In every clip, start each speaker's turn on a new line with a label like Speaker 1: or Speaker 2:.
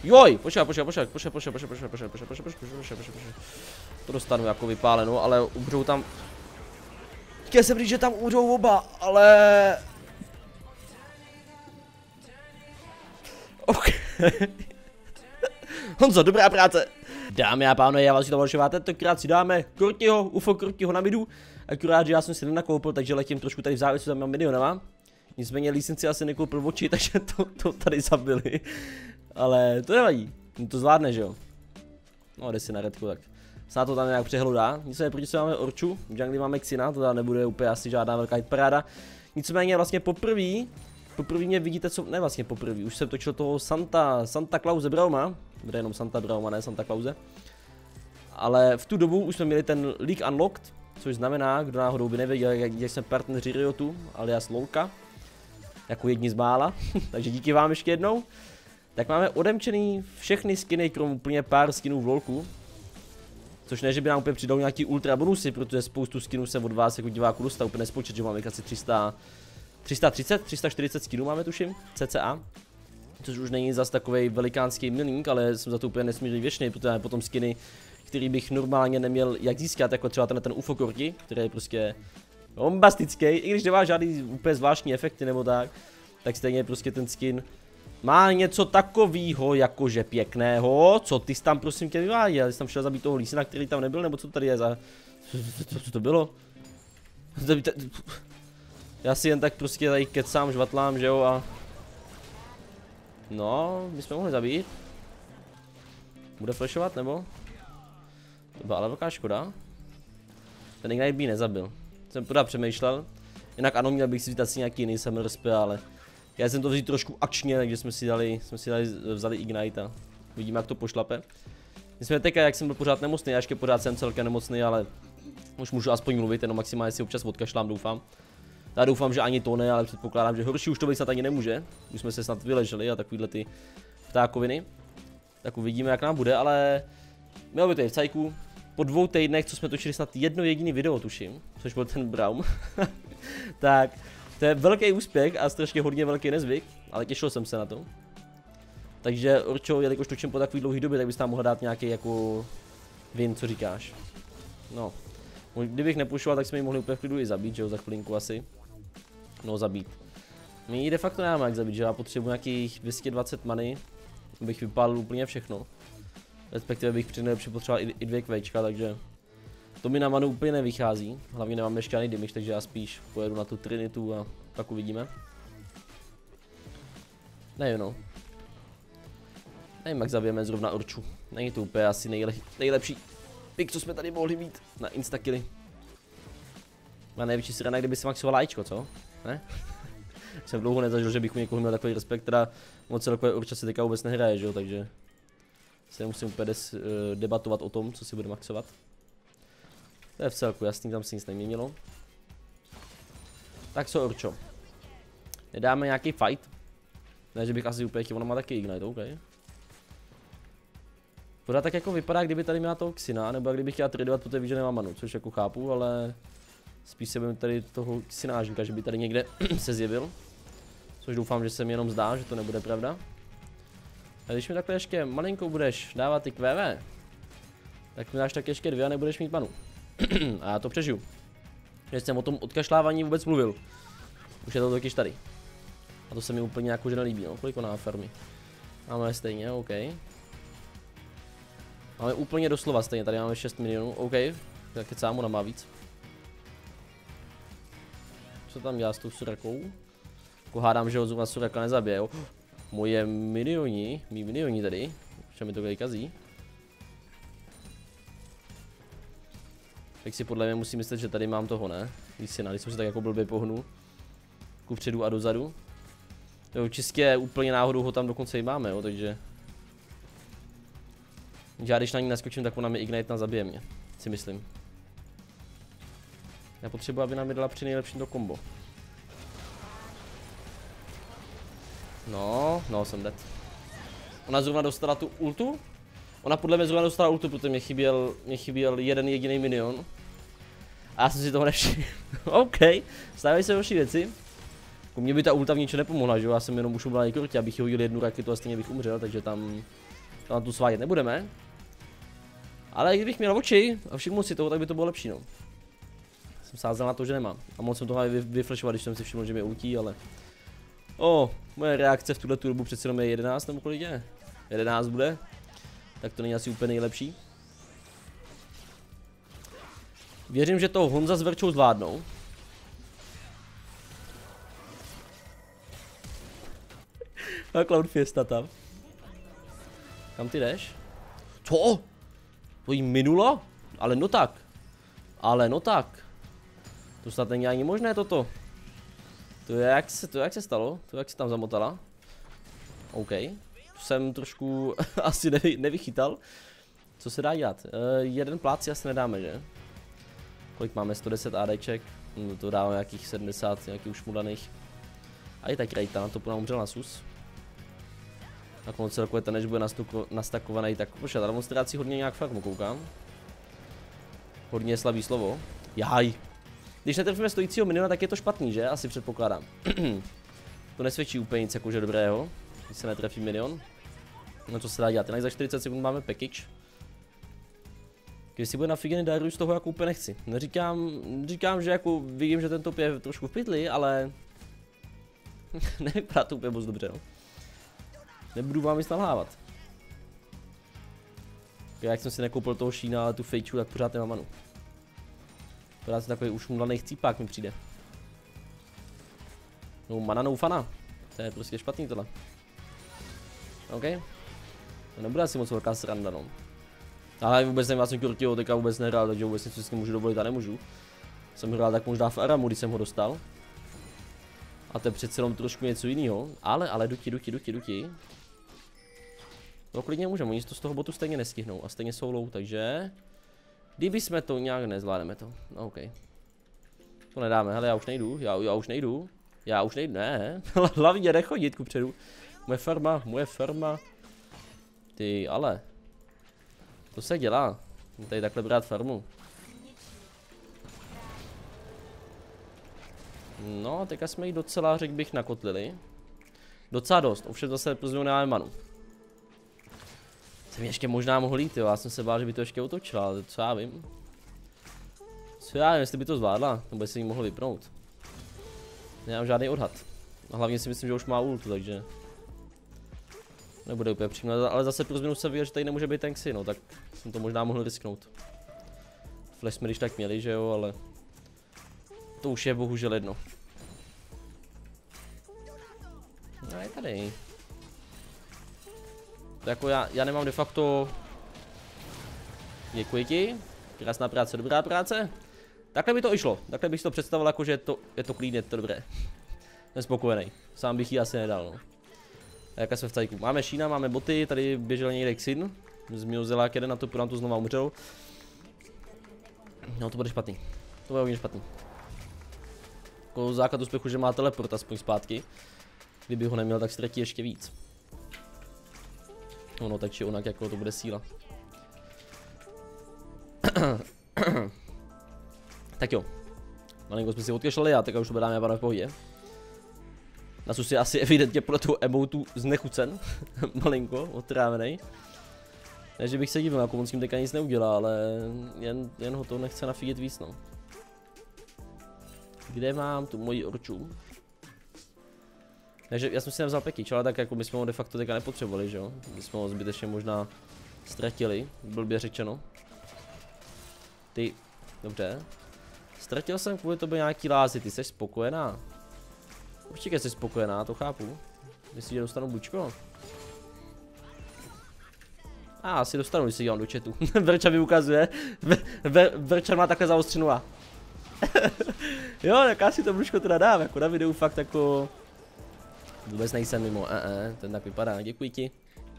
Speaker 1: Joj, počkej. To dostanu jako vypáleno, ale umřou tam. Chtěl jsem říct, že tam umřou oba, ale... OK. Honzo, dobrá práce. Dámy a pánové, já vás vítám dalšího, tentokrát si dáme Kortiho, UFO Kortiho na midu. Akorát, že já jsem si nenakoupil, takže letím trošku tady v závěsu za mým milionama. Nicméně licenci asi nekoupil v oči, takže to tady zabili. Ale to nevadí, to zvládne, že jo. No, jde si na redku, tak snad to tam nějak přehlodá. Nicméně proti se máme Orču, v jungli máme Xina, to nebude úplně asi žádná velká hitparáda. Nicméně vlastně poprvé mě vidíte, co, ne vlastně poprvé, už jsem točil toho Santa Clause Brauma, bude jenom Santa Brauma, ne Santa Clause. Ale v tu dobu už jsme měli ten League Unlocked, což znamená, kdo náhodou by nevěděl, jak jsme partneři Riotu, alias LOLka, jako jedni z mála, takže díky vám ještě jednou. Tak máme odemčený všechny skiny, krom úplně pár skinů v LOLku. Což ne, že by nám úplně přidal nějaký ultra bonusy, protože spoustu skinů jsem od vás jako diváků dostal, úplně nespočet, že máme asi 340 skinů máme tuším, cca. Což už není zas takovej velikánský milník, ale jsem za to úplně nesmírně věčný, protože máme potom skiny, který bych normálně neměl jak získat, jako třeba ten UFO Korti, který je prostě bombastický, i když nemá žádný úplně zvláštní efekty nebo tak stejně prostě ten skin má něco takového, jakože pěkného. Co ty jsi tam prosím tě vyváděl? Jsi tam šel zabít toho lísina, který tam nebyl, nebo co tady je za... Co to bylo? Já si jen tak prostě tady kecám, žvatlám, že jo, a... No, my jsme mohli zabít. Bude flashovat, nebo? To byla ale velká škoda. Ten Ignite by nezabil. Jsem pořád přemýšlel. Jinak ano, měl bych si vzít asi nějaký jiný SMRSP, ale... Já jsem to vzít trošku akčně, takže jsme si vzali Ignite a vidíme, jak to pošlape. Nicméně teďka, jak jsem byl pořád nemocný, já ještě pořád jsem celkem nemocný, ale už můžu aspoň mluvit, jenom maximálně si občas odkašlám, doufám. Já doufám, že ani to ne, ale předpokládám, že horší už to být snad ani nemůže. Už jsme se snad vyleželi a takovýhle ty ptákoviny. Tak uvidíme, jak nám bude, ale mělo by to je v cajku. Po 2 týdnech, co jsme točili snad jedno jediný video, tuším, což byl ten Braum. Tak. To je velký úspěch a strašně hodně velký nezvyk, ale těšil jsem se na to. Takže Orčo, jelikož točím po takový dlouhý době, tak bys tam mohl dát nějaký jako vin, co říkáš. No, kdybych nepušoval, tak jsme ji mohli úplně v klidu i zabít, že jo, za chvilinku asi. No, zabít. My ji de facto nemáme jak zabít, že já potřebuji nějakých 220 many, abych vypálil úplně všechno. Respektive bych při nejlepší potřeboval i 2 kvečka, takže... To mi na manu úplně nevychází, hlavně nemám ještě žádný damage, takže já spíš pojedu na tu Trinitu a pak uvidíme. Nevím no. Nevím, jak zabijeme zrovna Orču. Není to úplně asi nejlepší pick, co jsme tady mohli mít na instakilly. Má největší srana, kdyby se maxovala Ačko, co? Ne? Jsem dlouho nezažil, že bych u někoho měl takový respekt, teda moc celkové Orča se teďka vůbec nehraje, že jo, takže se nemusím úplně debatovat o tom, co si bude maxovat. To je v celku jasný, tam se nic neměnilo. Tak co, Orčo? Nedáme nějaký fight? Ne, že bych asi úplně chtěl, ona má taky Ignite, OK. Pořád tak jako vypadá, kdyby tady měla toho Xina, nebo kdybych chtěla tradovat, protože víš, že nemám manu, což jako chápu, ale... Spíš se budeme tady toho Xinážníka, že by tady někde se zjevil. Což doufám, že se mi jenom zdá, že to nebude pravda. A když mi takhle ještě malinkou budeš dávat ty QV, tak mi dáš tak ještě 2 a nebudeš mít manu. A já to přežiju. Že jsem o tom odkašlávání vůbec mluvil. Už je to totiž tady. A to se mi úplně jako že nelíbí, no. Kolik ona farmy? Máme stejně, OK. Máme úplně doslova stejně, tady máme 6 milionů, OK. Tak kecám, ona má víc. Co tam dělá s tou surakou? Jako hádám, že ho zrovna suraka nezabije, jo. Moje mí milioni tady. Už mi to tady kazí. Tak si podle mě musím myslet, že tady mám toho, ne? Když jsem si tak jako blbě pohnu. Kupředu a dozadu. Jo, čistě úplně náhodou ho tam dokonce i máme, jo, takže... Já když na ní naskočím, tak ona mi Ignite na zabije mě. Si myslím. Já potřebuji, aby nám je dala při nejlepším to kombo. No, jsem dead. Ona zrovna dostala tu ultu? Ona podle mě zrovna dostala ultu, protože mě chyběl jeden jediný minion. A já jsem si toho nevšiml. OK, stávají se horší věci. Mně by ta ulta v ničem nepomohla, že jo? Já jsem jenom ušel na Korti, abych hodil jednu raketu a stejně bych umřel, takže tam To na tu svádět nebudeme. Ale kdybych měl oči a všiml si toho, tak by to bylo lepší, no. Jsem sázel na to, že nemám. A moc jsem toho vyflešoval, když jsem si všiml, že mě utí, ale... Moje reakce v tuhle dobu přece jenom je 11 nebo kolik je? 11 bude. Tak to není asi úplně nejlepší. Věřím, že to Honza s Verčou zvládnou. A Cloud Fiesta tam. Kam ty jdeš? Co? To jí minulo? Ale no tak. Ale no tak. To snad není ani možné toto. To jak se stalo? To jak se tam zamotala? OK. To jsem trošku asi nevychytal. Co se dá dělat? Jeden plát si asi nedáme, že? Kolik máme? 110 ADček. To dáme nějakých 70, nějakých ušmudaných. A i tak Rejta, na to nám umřel na sus. Nakonec celkově ten než bude nastakovaný, tak počkat, na demonstraci hodně nějak farmu koukám. Hodně slabý slovo. Jaj. Když netrefíme stojícího miniona, tak je to špatný, že? Asi předpokládám. To nesvědčí úplně nic jakože dobrého, když se netrefí minion. No co se dá dělat, jinak za 40 sekund máme package. Když si bude na Figeny Dairu, z toho jako úplně nechci. Říkám, že jako vidím, že ten top je trošku v pytli, ale... Nevypadá to úplně moc dobře, no. Nebudu vám nic nalhávat. Jak jsem si nekoupil toho Šína, ale tu fejču, tak pořád nemám manu. Pořád si takový ušmulaný chcípák mi přijde. No mana no fana. To je prostě špatný tohle. OK. To nebude asi moc velká sranda, no. Ale vůbec nevím, já jsem Kurtyho teďka vůbec nehrál, takže vůbec něco si můžu dovolit a nemůžu. Jsem hrál tak možná v Aramu, když jsem ho dostal. A to je přece jenom trošku něco jiného. Ale duti. To klidně můžeme, oni to z toho botu stejně nestihnou a stejně jsou low, takže... Kdyby jsme to nějak nezvládneme to, no OK. To nedáme, hele já už nejdu, já už nejdu, ne. Hlavně nechodit kupředu. Moje farma. Ty, ale. To se dělá, tady takhle brát farmu. No, teďka jsme ji docela, řekl bych, nakotlili. Docela dost, ovšem zase později nemáme manu. Jsem ještě možná mohl jít, jo, já jsem se bál, že by to ještě otočila, ale co já vím. Jestli by to zvládla, nebo by se jí mohl vypnout. Nemám žádný odhad. A hlavně si myslím, že už má ult, takže... Nebude úplně přímo, ale zase pro změnu se ví, že tady nemůže být tanksy, no, tak jsem to možná mohl risknout. Flash jsme když tak měli, že jo, ale... To už je bohužel jedno. No je tady. To jako já nemám de facto... Děkuji ti. Krásná práce, dobrá práce. Takhle by to i šlo. Takhle bych si to představil jako, že je to klidně, to dobré. Jsem spokojený. Sám bych ji asi nedal, no. A jaká jsme v cajku. Máme Šína, máme boty, tady běžel někde Xin. Z Miozelák jeden na to, nám to znova umřel. No to bude špatný. To bude hodně špatný. Jako základ úspěchu, že má teleport aspoň zpátky. Kdyby ho neměl, tak ztratí ještě víc. No tak či onak, jako to bude síla. Tak jo. Malinko jsme si odkašlali a teďka už to dáme v pohodě. Nasus je asi evidentně podle toho emotu znechucen. Malinko, otrávený. Ne, že bych se divil, jako on s tím teďka nic neudělá, ale jen ho to nechce nafíjet víc, no. Kde mám tu moji orču? Takže já jsem si nevzal package, ale tak jako my jsme ho de facto teďka nepotřebovali, že jo? My jsme ho zbytečně možná ztratili, blbě řečeno. Ty, dobře. Ztratil jsem kvůli tobě nějaký lázy, ty jsi spokojená? Určitě jsi spokojená, to chápu. Myslíš, že dostanu bučko? Asi dostanu, když si dělám do chatu. Verča mi ukazuje. Verča má takhle zaostřenou A. Jo, tak asi to bučko teda dám, jako na videu fakt jako... Vůbec nejsem mimo, ten tak vypadá, děkuji ti.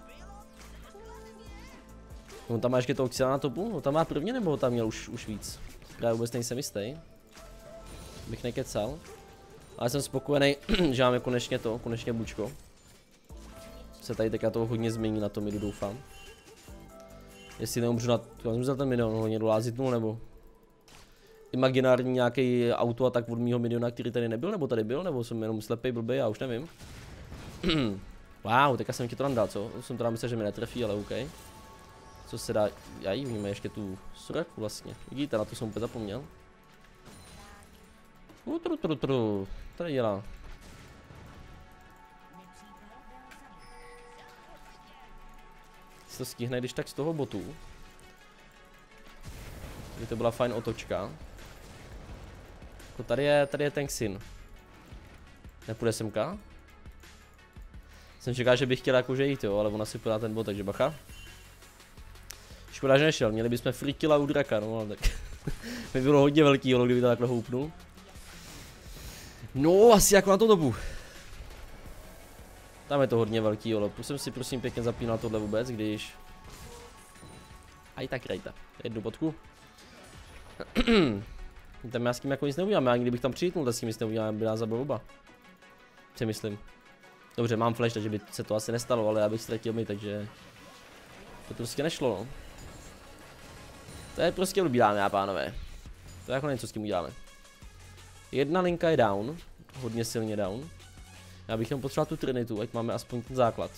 Speaker 1: On tam má ještě toho Xila na topu, on tam má prvně nebo tam měl už víc? Já vůbec nejsem jistý. Bych nekecal. Ale jsem spokojený, že máme konečně bučko. Se tady teďka toho hodně změní, na to mi doufám. Jestli neumřu na... Já jsem vzal ten minion, hodně dolázitnul nebo... Imaginární nějaký autoatak od mýho miniona, který tady nebyl, nebo tady byl, nebo jsem jenom slepej blbej, já už nevím. Wow, teďka jsem ti to tam dal, co? Jsem teda myslel, že mi netrefí, ale OK. Co se dá, já jí víme ještě tu suraku vlastně. Vidíte, na to jsem úplně zapomněl. Tady dělá. Se to stihne, když tak z toho botu. Tady to byla fajn otočka. Jako tady je ten syn. Nepůjde semka? Jsem čekal, že bych chtěl jakože jít, jo, ale ona si podá ten bot, takže bacha. Škoda, že nešel, měli bychom free killa u draka, no ale tak by bylo hodně velký, jo, kdyby to takhle houpnul. No, asi jako na to dobu. Tam je to hodně velký, jo, jsem si prosím pěkně zapínal tohle vůbec, když... Aj tak rejta, jednu bodku. Tam já s tím jako nic neudělám, já kdybych tam přijítnul, tak s tím nic neudělám, by nás zabil oba. Si myslím. Dobře, mám flash, takže by se to asi nestalo, ale já bych ztratil mi, takže... To prostě nešlo, no. To je prostě blbý, dámy a pánové. To je jako něco, s tím uděláme. Jedna linka je down, hodně silně down. Já bych jenom potřeboval tu trinitu, ať máme aspoň ten základ.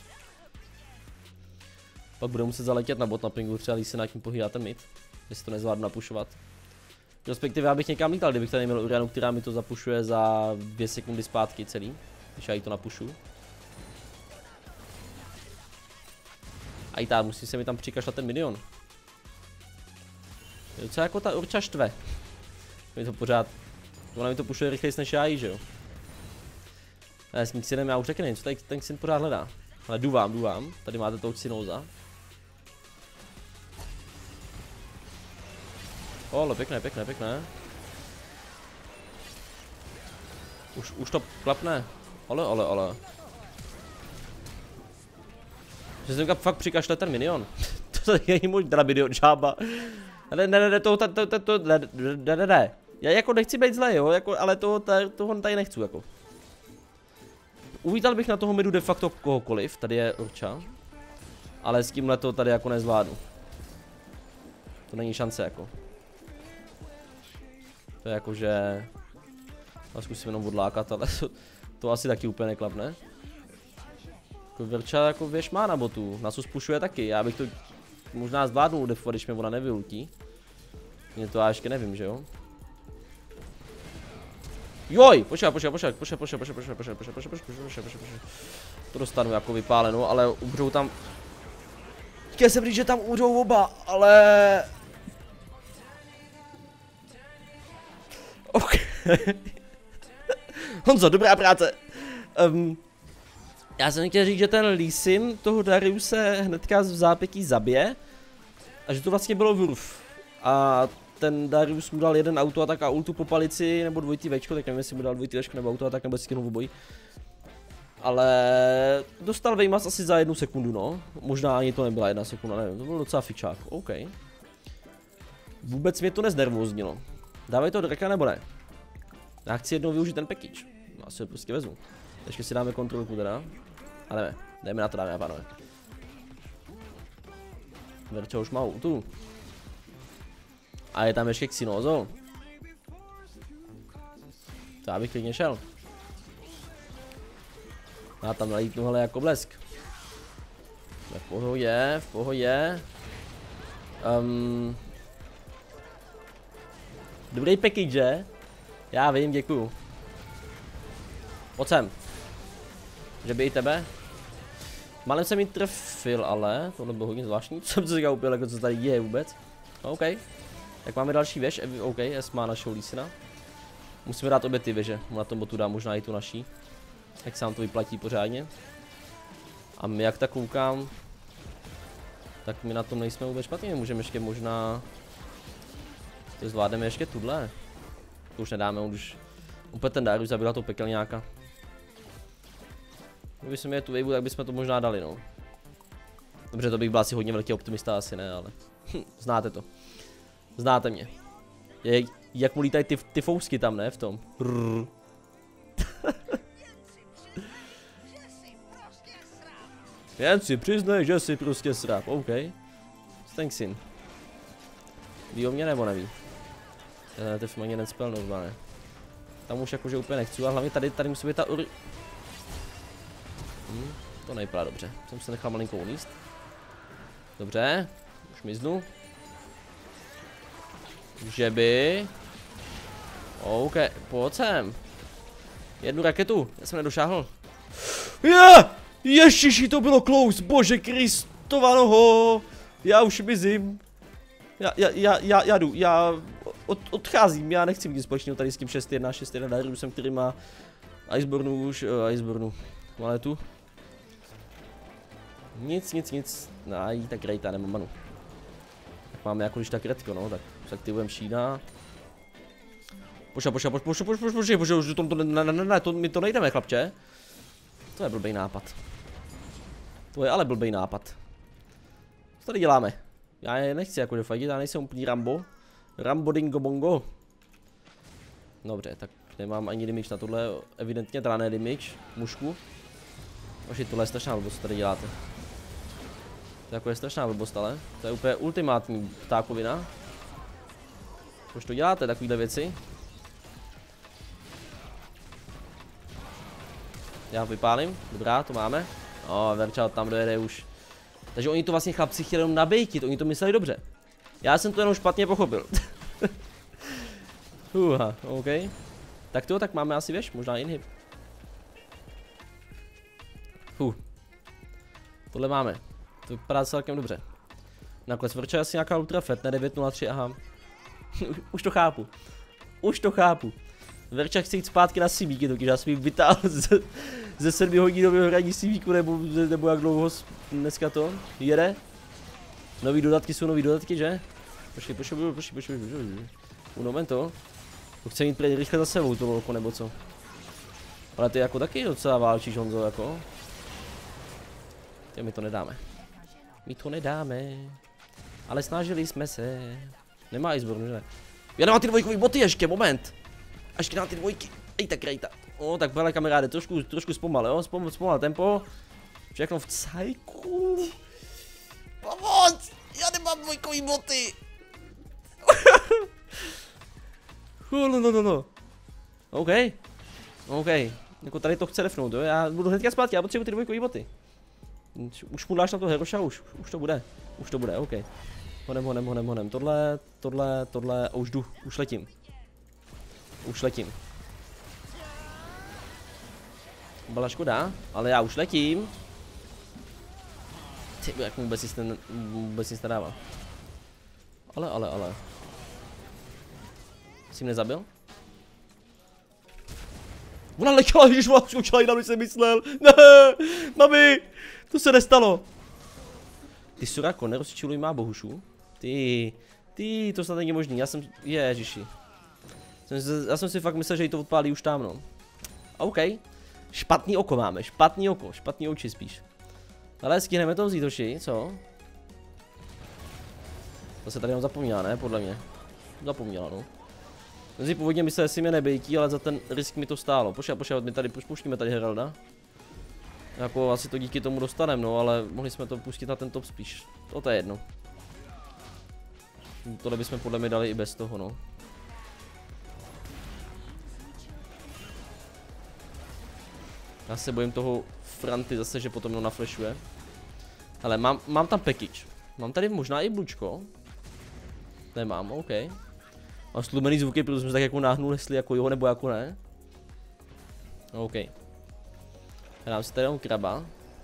Speaker 1: Pak budeme muset zaletět na bot na pingu, třeba když se na tím pohýdáte mid, jestli to nezvládnu napušovat. Respektive já bych někam lítal, kdybych tady měl Orianu, která mi to zapušuje za 2 sekundy zpátky celý, když já jí to napušu. A i tak, musí se mi tam přikašlat ten minion. Je docela jako ta Urča štve. Mi to pořád, ona mi to pušuje rychleji než já jí, že jo. Ale s tím synem já už taky nevím, co tady ten syn pořád hledá. Ale jdu vám, tady máte toho synouza. Ale pěkné. Už to klapne. Ale. Že jsem fakt přikašle ten minion. To je můj teda minion žába. Ne. Já jako nechci být zlej, jo, jako, ale toho tady nechci, jako. Uvítal bych na toho midu de facto kohokoliv, tady je Urča. Ale s tímhle to tady jako nezvládnu. To není šance, jako. To je jako, že... Já zkusím jenom odlákat, ale to asi taky úplně neklapne. Jako Urča jako věž má na botu, nás uspušuje taky, já bych to možná zvládnul defovat, když mě ona nevyultí. Mě to já ještě nevím, že jo? Joj, počkej. To dostanu jako vypáleno, ale umřou tam. Chtěl jsem říct, že tam umřou oba, ale... Ok. Honzo, dobrá práce. Já jsem chtěl říct, že ten Lee Sin toho Dariuse hnedka v zápětí zabije. A že to vlastně bylo Wurf. A ten Darius mu dal jeden autoatak a ultu po palici, nebo dvojitý večko, tak nevím, jestli mu dal dvojitý večko nebo autoatak, nebo skinul v obojí. Ale dostal Vejmas asi za 1 sekundu, no. Možná ani to nebyla 1 sekunda, nevím, to byl docela fičák, OK. Vůbec mě to neznervóznilo. Dávej to draka nebo ne? Já chci jednou využít ten package. Já si ho prostě vezmu. Ještě si dáme kontrolku teda. Ale ne, jdeme na to, dáme a pánové. Verča už má ultu. A je tam ještě Xinozo. To já bych klidně šel. Já tam nalítnu hele jako blesk. V pohodě. Dobrý package, že? Já vím, děkuju. Pojď sem. Že by i tebe? Malem jsem jí trefil, ale tohle bylo hodně zvláštní. Jsem se říkal úplně, jako co tady je vůbec. OK. Tak máme další věž, OK, S má našeho Lee Sina. Musíme dát obě ty věže, na tom botu dá možná i tu naší. Tak se nám to vyplatí pořádně. A my jak tak koukám, tak my na tom nejsme vůbec špatně, můžeme ještě možná... To zvládneme ještě tuhle. To už nedáme, už... Úplně ten Darius zabila to pekelňáka. Kdybychom měli tu wavu, tak bychom to možná dali, no. Dobře, to bych byl asi hodně velký optimista, asi ne, ale... Znáte to. Znáte mě. Jak mu lítají ty fousky tam, ne? V tom. Jen si přiznej, že si prostě sráp. OK. Stank syn. Ví o mě nebo neví? Já netrefím ani jeden spell normálně. Tam už jakože úplně nechci, a hlavně tady musí být ta To nevypadá dobře. Jsem se nechal malinko uníst. Dobře, už miznu. Že by... OK, pojď sem. Jednu raketu, já jsem nedošáhl. Ježiši, to bylo close, bože Kristova noho. Já už mizím. Já jdu, já odcházím, já nechci mít společného tady s tím 6-1 Dariusem, který má Icebornu už, Icebornu. Ale tu. Nic. No, tak rejta, nemám manu. Tak máme jako když tak redko, no, tak aktivujeme Šína. Pošla, my to nejdeme, chlapče. To je blbej nápad. To je ale blbej nápad. Co tady děláme? Já je nechci jako defagit, já nejsem úplný Rambo. Rambo dingo bongo. Dobře, tak nemám ani damage na tohle, evidentně teda ne damage, mušku. Oši, tohle je strašná blbost, co tady děláte. To jako je strašná blbost, ale to je úplně ultimátní ptákovina. Proč to děláte, takovýhle věci? Já vypálím, dobrá, to máme. Verčal tam dojede už. Takže oni to vlastně chlapci chtěli jenom nabejtit, oni to mysleli dobře. Já jsem to jenom špatně pochopil. OK. Tak to, tak máme asi věž, možná inhib. Tohle máme. To vypadá celkem dobře. Nakonec Verča je asi nějaká ultra fet, ne 903, aha. Už to chápu. Verča chce jít zpátky na Sivíky, takže já jsem ji vytáhl ze 7 hodinového hraní Sivíku, nebo jak dlouho dneska to jede. Nový dodatky jsou nový dodatky, že? Počkej. Un momento. To chce mít rychle za sebou to lolko, nebo co? Ale ty jako taky docela válčíš, Honzo, jako. My to nedáme. Ale snažili jsme se. Nemá Iceborne, že ne? Já nemám ty dvojkový boty ještě, moment. Až k nám ty dvojky. Ej, tak rejta. Tak hele kamaráde, trošku zpomal, jo? Zpomal tempo. Všechno v cajku. Pomoc! Já nemám dvojkový boty. No. OK. Jako tady to chce defnout, jo? Já budu hnedka zpátky, já potřebuji ty dvojkový boty. Už mu dáš na to Heroša, už to bude, OK. Honem. Tohle, už jdu, už letím. Byla škoda, ale já už letím. Ty, jak mu vůbec nic nedává. Ale. Jsi mě nezabil? Ona letěla, když ona skočila jinam, než jsem myslel. Ne, mami, to se nestalo. Ty Sorako, nerozčiluj má bohušu. Ty, to snad není možný, ježiši. Já jsem si fakt myslel, že jí to odpálí už tam, no. OK. Špatný oko máme, špatný oči spíš. Ale stihneme to vzít, oši, co? To se tady jenom zapomíná, ne? Podle mě. Zapomněla, no. Jsem si původně myslel, že si mě nebejtí, ale za ten risk mi to stálo. Pošel, my tady, puštíme tady Heralda. Jako asi to díky tomu dostaneme, no, ale mohli jsme to pustit na ten top spíš. To je jedno. Tohle bychom podle mě dali i bez toho, no. Já se bojím toho Franty zase, že potom no naflashuje. Ale mám tam package. Mám tady možná i blučko. Nemám, OK. Mám stlumený zvuky, protože jsem se tak jako náhnul, jestli jako jo nebo jako ne. OK. Dám si tady jenom kraba.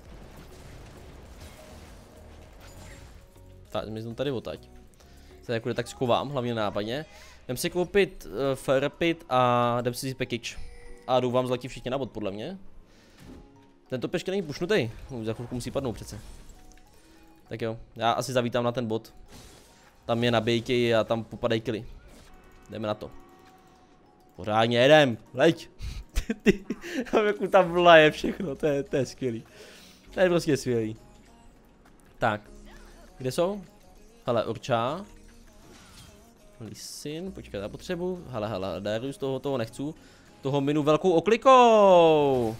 Speaker 1: Tak, my jsme tady odtaď. Se jako tak schovám, hlavně nápadně. Jdem si koupit Fire Pit a jdem si package. A doufám zlatí všichni na bod, podle mě. Tento pešky není pušnutý, za chvilku musí padnout přece. Tak jo, já asi zavítám na ten bot. Tam je nabijky a tam popadají killy. Jdeme na to. Pořádně jedem, leď. Jako tam vlaje všechno, to je skvělý. To je prostě skvělý. Tak, kde jsou? Hele, Orča. Lisin, počkej, já potřebuji. Hele, Darius, toho nechci. Toho minu velkou oklikou.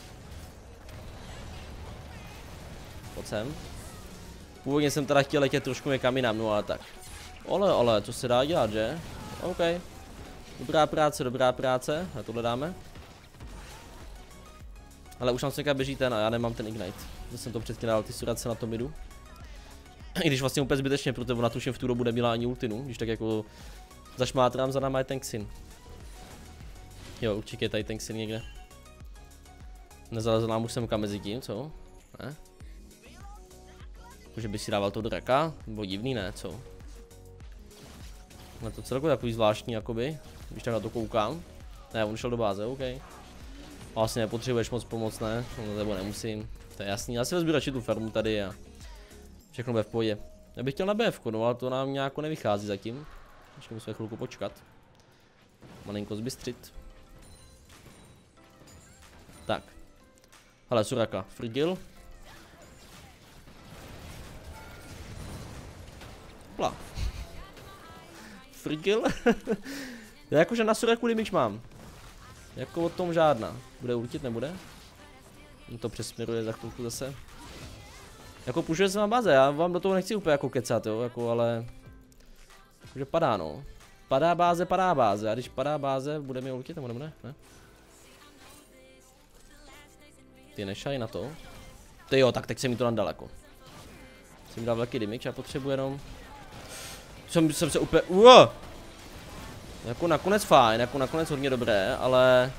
Speaker 1: Pojď sem. Původně jsem teda chtěl letět trošku někam jinam, no ale tak. Ale, co se dá dělat, že? OK. Dobrá práce, a tohle dáme. Ale už nám se běží ten a já nemám ten ignite. Já jsem to předtím dal ty surace na tom midu. I když vlastně úplně zbytečně, protože ona tuším v tu dobu neměla ani ultinu, když tak jako zašmátrám za náma je Tanksin. Jo, určitě je tady Tanksin někde. Nezalezl nám už semka mezi tím, co? Ne? Jakože by si dával to do raka? Bylo divný, ne, co? Je to celkově takový zvláštní, jakoby, když tak na to koukám. Ne, on šel do báze, OK. Vlastně nepotřebuješ moc pomoc, ne? No, nebo nemusím, to je jasný. Já si vezmu radši tu farmu tady a všechno bude v pohodě. Já bych chtěl na BF, no ale to nám nějak nevychází zatím. Ještě musíme chvilku počkat. Malinko zbystřit. Tak. Hele, Soraka, Frigil. Hopla. Frigil. Jakože na Soraku damage mám. Jako o tom žádná. Bude ultit, nebude? To přesměruje za chvilku zase. Jako pušuje se vám báze, já vám do toho nechci úplně jako kecat, jo, jako ale... Že padá, no. Padá báze, a když padá báze, bude mi ultit, nebo nebude? Ne? Ty nešaj na to. Ty jo, tak teď jsem mi to dal jako. Jsem mi dal velký damage, já potřebuji jenom... Jsem se úplně... Jako nakonec fajn, jako nakonec hodně dobré, ale...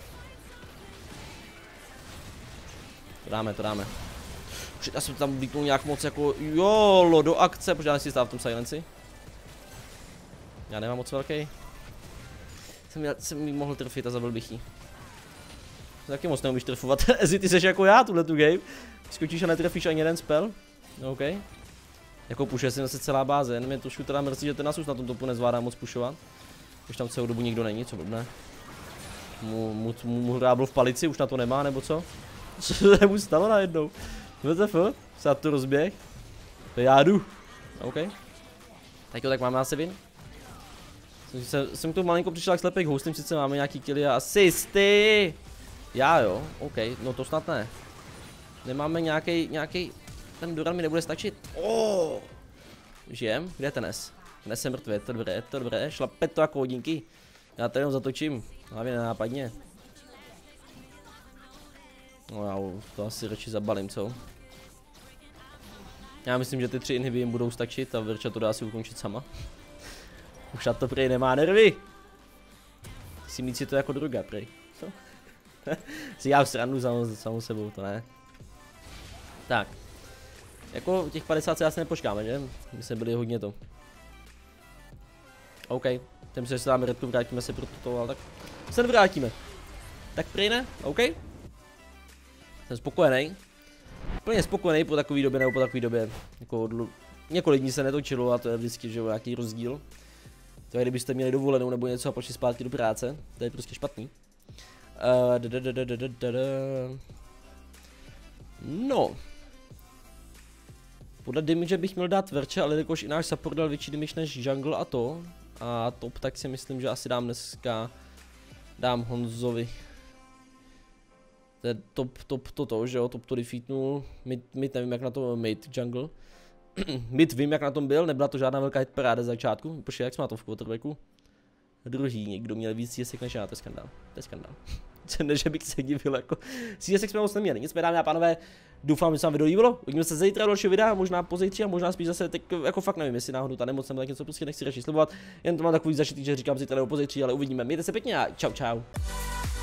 Speaker 1: To dáme. Já jsem tam vlítnul nějak moc jako... Jolo, do akce, protože já nechci stát v tom silenci. Já nemám moc velký. Jsem mi mohl trefit a zabil bych jí. Taky moc neumíš trefovat, Ezi, ty seš jako já tuhle tu game. Skočíš a netrefíš ani jeden spell. OK. Jako pušuje si zase celá báze, jen mě trošku teda mrzí, že ten Nasus na tom topu nezvládá moc pušovat. Už tam celou dobu nikdo není, co blbne. Mu hrábl v palici, už na to nemá, nebo co? Co se mu stalo najednou? WTF? Se to rozběh? To já jdu. OK. Tak jo, tak máme asi win. Jsem tu malinko přišel jak slepej hostím, sice máme nějaký killy a asisty. Já jo, OK, no to snad ne. Nemáme nějaký, ten Duran mi nebude stačit. Žijem? Kde je ten S? Dnes je mrtvý, to dobré, šlape to jako hodinky. Já to jenom zatočím, hlavně nenápadně. No já to asi radši zabalím, co? Já myslím, že ty 3 inhiby jim budou stačit a Verča to dá si ukončit sama. Už na to prej nemá nervy. Si mít si to jako droga, prej. Co? Si já v srandu samou sebou, to ne. Tak. Jako těch 50 se asi nepočkáme, že? My jsme byli hodně to. OK. Tím se dáme redku, vrátíme se pro toto, ale tak se vrátíme. Tak prej ne? OK. Jsem spokojený. Plně spokojený po takové době nebo po takové době. Jako několik dní se netočilo a to je vždycky, že nějaký rozdíl. To je, kdybyste měli dovolenou nebo něco a pošli zpátky do práce. To je prostě špatný. No. Podle damage bych měl dát Verče, ale jakož i náš support dal větší damage než jungle a to. A top, tak si myslím, že asi dám dneska. Dám Honzovi. To je top, že jo, top to defeatnul. Mid nevím jak na to, mid jungle. Mid vím jak na tom byl, nebyla to žádná velká hit paráda z začátku. Počkej, jak jsme na tom v quarterbacku? Druhý, někdo měl víc CSek než já, to je skandál. To je skandál. Ne, že bych se divil, jako CSek jsme moc neměli. Nicméně, dámy a pánové, doufám, že se vám video líbilo. Uvidíme se zítra do dalšího videa, možná pozítří a možná spíš zase teď, jako fakt nevím, jestli náhodou ta nemoc nebo tak něco prostě nechci radši slibovat. Jen to mám takový zašitý, že říkám zítra nebo pozítří, ale uvidíme. Mějte se pěkně a čau.